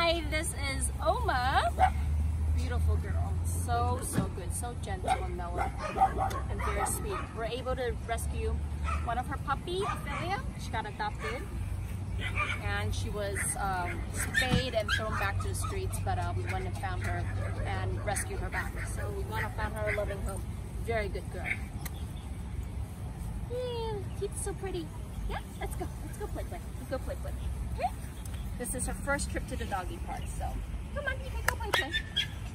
Hi, this is Oma. Beautiful girl. So good. So gentle and mellow and very sweet. We're able to rescue one of her puppy, Ophelia. She got adopted. And she was spayed and thrown back to the streets, but we went and found her and rescued her back. So we went and found her a loving home. Very good girl. Yeah, she's so pretty. Yeah, let's go. Let's go play. Let's go play. Okay? This is her first trip to the doggy park, so come on, you can go play.